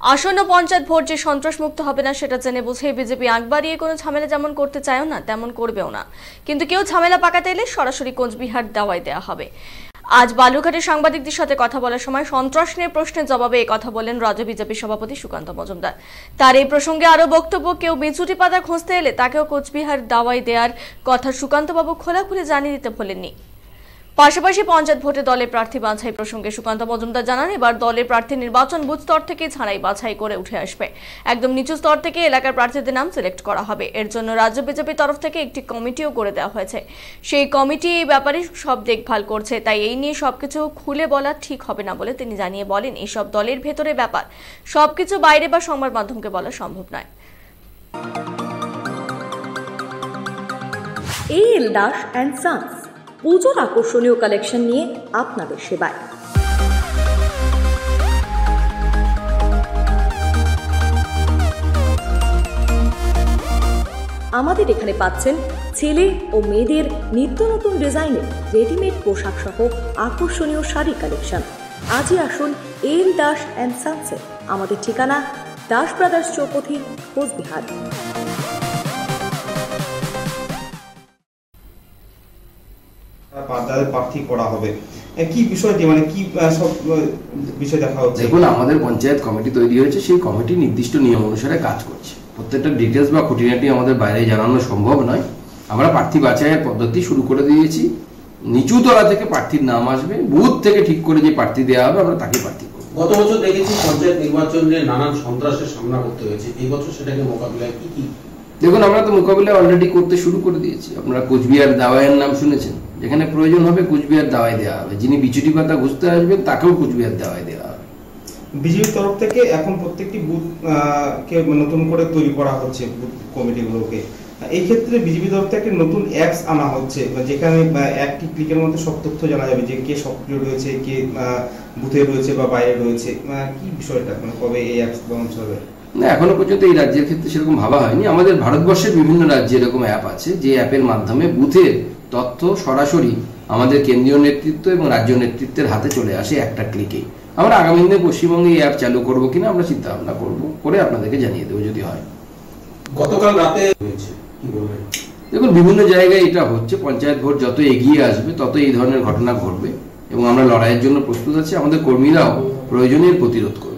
আসন্ন পঞ্চায়েত ভোট যে সন্ত্রাসমুক্ত হবে না সেটা জেনে বুঝে বিজেপি আগ বাড়িয়ে কোনো ঝামেলা যেমন করতে চায়ও না তেমন করবেও না। কিন্তু কেউ ঝামেলা পাকাতে এলে সরাসরি কোচবিহার দেওয়াই দেওয়া হবে। আজ বালুরঘাটে সাংবাদিকদের সাথে কথা বলার সময় সন্ত্রাস নিয়ে প্রশ্নের জবাবে এই কথা বলেন রাজ্য বিজেপি সভাপতি সুকান্ত মজুমদার। তার এই প্রসঙ্গে আরো বক্তব্য, কেউ বিচুটি পাতা খুঁজতে এলে তাকেও কোচবিহার দাওয়াই দেওয়ার কথা সুকান্তবাবু খোলাখুলি জানিয়ে দিতে ভোলেননি। পাশাপাশি পঞ্চায়েত ভোটে দলের প্রার্থী বাছাই প্রসঙ্গে সুকান্ত মজুমদার জানান, এবার দলের প্রার্থী নির্বাচন বুথ স্তর থেকে ছাড়াই বাছাই করে উঠে আসবে। একদম নিচু স্তর থেকে এলাকার প্রার্থীদের নাম সিলেক্ট করা হবে। এর জন্য রাজ্য বিজেপির তরফ থেকে একটি কমিটিও করে দেওয়া হয়েছে। সেই কমিটি এই ব্যাপারে সব দেখভাল করছে, তাই এই নিয়ে সবকিছু খুলে বলা ঠিক হবে না বলে তিনি জানিয়ে বলেন, এইসব দলের ভেতরে ব্যাপার, সবকিছু বাইরে বা সংবাদ মাধ্যমকে বলা সম্ভব নয়। এল দাস অ্যান্ড সন্স পুজোর আকর্ষণীয় কালেকশন নিয়ে আপনাদের সেবায়। আমাদের এখানে পাচ্ছেন ছেলে ও মেয়েদের নিত্য নতুন ডিজাইনের রেডিমেড পোশাক সহ আকর্ষণীয় শাড়ি কালেকশন। আজই আসুন এল দাস অ্যান্ড সন্সে। আমাদের ঠিকানা দাস ব্রাদার্স চৌপথি, কোচবিহার। প্রার্থী করা হবে, কি বিষয়টি মানে কি সব বিষয় দেখা হচ্ছে? দেখুন, আমাদের পঞ্চায়েত কমিটি তৈরি হয়েছে, সেই কমিটি নির্দিষ্ট নিয়ম অনুসারে কাজ করছে। প্রত্যেকটা ডিটেলস বা খুঁটিনাটি আমাদের বাইরে জানানো সম্ভব নয়। আমরা প্রার্থী বাছাইয়ের পদ্ধতি শুরু করে দিয়েছি। নিচু তলা থেকে প্রার্থীর নাম আসবে, বুথ থেকে ঠিক করে যে প্রার্থী দেওয়া হবে আমরা তাকে প্রার্থী করব। গত বছর দেখেছি পঞ্চায়েত নির্বাচনে নানান সন্ত্রাসের সামনা করতে হয়েছে, এই বছর সেটাকে মোকাবিলায় কি? দেখুন, আমরা তো মোকাবিলা অলরেডি করতে শুরু করে দিয়েছি। আপনারা কোচবিহার দাওয়াইয়ের নাম শুনেছেন, যেখানে প্রয়োজন হবে কোচবিহার দাওয়াই দেওয়া হবে। যিনি বিচুটি পাতা ঘুষতে আসবেন তাকেও কোচবিহার দাওয়াই দেওয়া হবে। বিজেপির তরফ থেকে এখন প্রত্যেকটি বুথ কে নতুন করে তৈরি করা হচ্ছে, বুথ কমিটিগুলোকে। এই ক্ষেত্রে বিজেপি তরফ থেকে নতুন অ্যাপস আনা হচ্ছে, যেখানে একটি ক্লিকের মধ্যে সব তথ্য জানা যাবে যে কে সক্রিয় রয়েছে, কে বুথে রয়েছে বা বাইরে রয়েছে। কি বিষয়টা, মানে কবে এই অ্যাপস লঞ্চ হবে? না, এখনো পর্যন্ত এই রাজ্যের ক্ষেত্রে সেরকম ভাবা হয়নি। আমাদের ভারতবর্ষের বিভিন্ন রাজ্যে এরকম অ্যাপ আছে, যে অ্যাপের মাধ্যমে বুথের তথ্য সরাসরি আমাদের কেন্দ্রীয় নেতৃত্ব এবং রাজ্য নেতৃত্বের হাতে চলে আসে একটা ক্লিকেই। আমরা আগামী দিনে পশ্চিমবঙ্গে এই অ্যাপ চালু করবো কিনা আমরা চিন্তা ভাবনা করবো, করে আপনাদেরকে জানিয়ে দেবো যদি হয়। গতকাল রাতে হয়েছে, কি বলবেন? দেখুন, বিভিন্ন জায়গায় এটা হচ্ছে। পঞ্চায়েত ভোট যত এগিয়ে আসবে তত এই ধরনের ঘটনা ঘটবে এবং আমরা লড়াইয়ের জন্য প্রস্তুত আছি। আমাদের কর্মীরাও প্রয়োজনীয় প্রতিরোধ করবে।